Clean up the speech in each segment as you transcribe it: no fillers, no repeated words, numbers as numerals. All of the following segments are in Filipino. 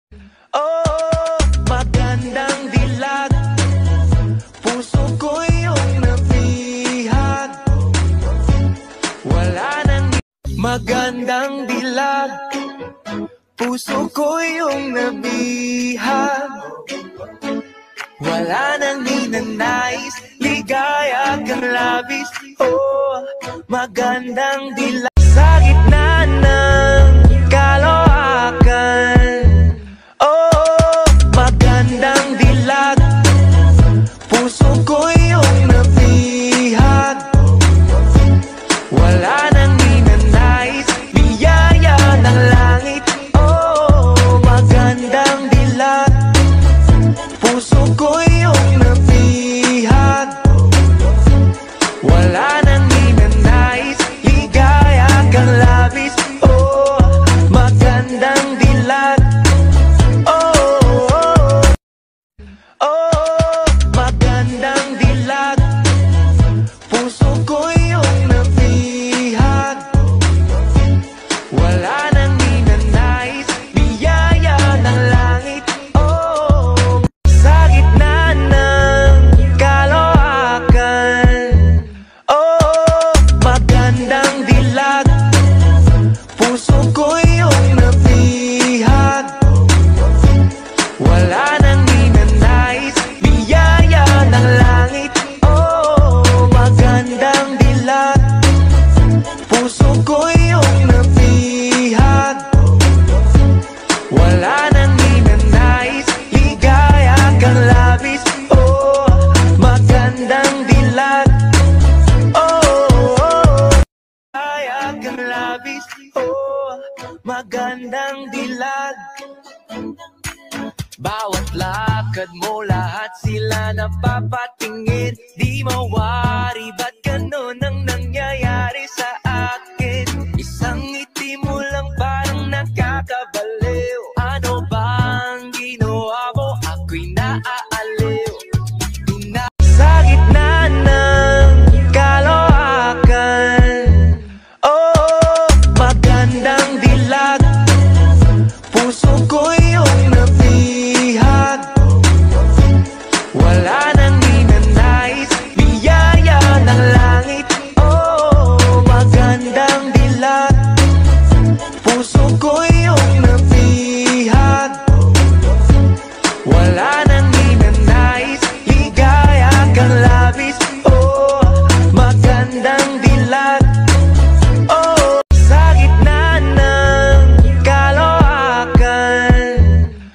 Oh, magandang dilag, puso ko yung nabihag. Wala nang magandang dilag, puso ko yung nabihag. Wala nang ninanais, ligaya kang labis. Oh, magandang dilag. Sa gitna ng kaloakan, oh, magandang dilag, puso ko yung nabihag. Wala nang ninanais, biyaya ng langit. Oh, magandang dilag, puso ko yung nabihag. Wala nang ninanais, ligaya kang labis. Oh, magandang dilag. Oh, oh, magandang dilag, puso ko yung nabihag. Wala nang ninanais, biyaya ng langit. Oh, sa gitna ng kaloakan, oh, magandang dilag, puso ko yung nabihag. Wala nang ninanais, biyaya ng langit. Oh, magandang dilag, puso ko yung nabihag. Wala nang ninanais, ligaya kang labis. Oh, magandang dilag. Oh, ligaya kang labis. Oh, magandang dilag. Bawat lakad mo, lahat sila napapatingin. Di mawari, ba't ganun ang nangyayari sa akin? Isang ngiti mo lang parang nakakabaliw. Ano bang ginawa mo? Ako'y naaaliw. Sa gitna ng kaloakan, oh, magandang dilag, puso ko yung nabihag. Wala nang ninanais, biyaya ng langit. Oh, magandang dilag, puso ko yung nabihag. Wala nang ninanais, ligaya kang labis. Oh, magandang dilag. Oh, sa gitna ng kaloakan,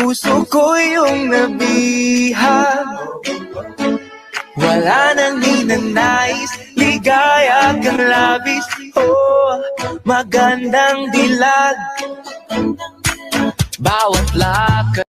puso ko yung nabihag. Wala nang ninanais, ligaya kang labis. Oh, magandang dilag. Bawat lakad